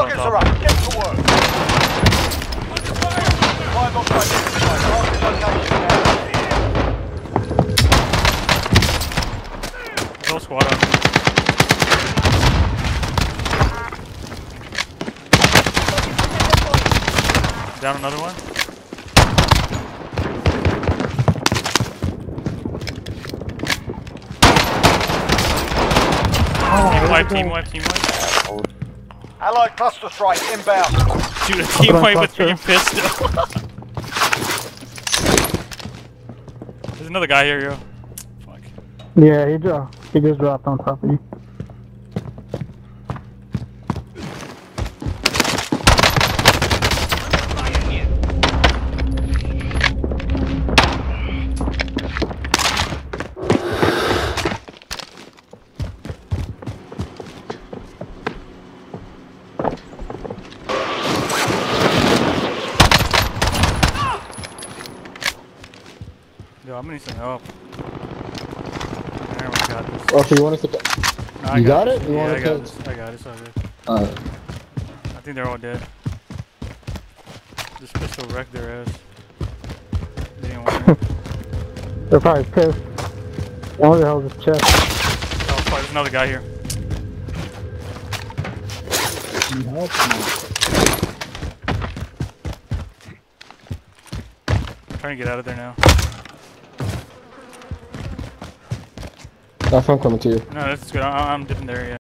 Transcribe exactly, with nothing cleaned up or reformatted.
Targets are up. Get to work. Five operators. Target location now. There's no squad up. Down another one. Team wipe, team wipe, team wipe. Allied cluster strike inbound. Shoot a team wipe with three pistol. There's another guy here, yo. Fuck. Yeah, he dropped. He just dropped on top of you. Yo, I'm gonna need some help. There, we got this. Oh, so you want us to... No, I you got, got it? You Yeah, want I us got to... this. I got it. It's all good. Alright. I think they're all dead. This pistol wrecked their ass. They didn't want it. They're probably pissed. One of the hell's his chest. Oh, fuck, there's another guy here. Need help? I'm trying to get out of there now. That's I'm coming to you. No, that's good. I I'm dipping there, yeah.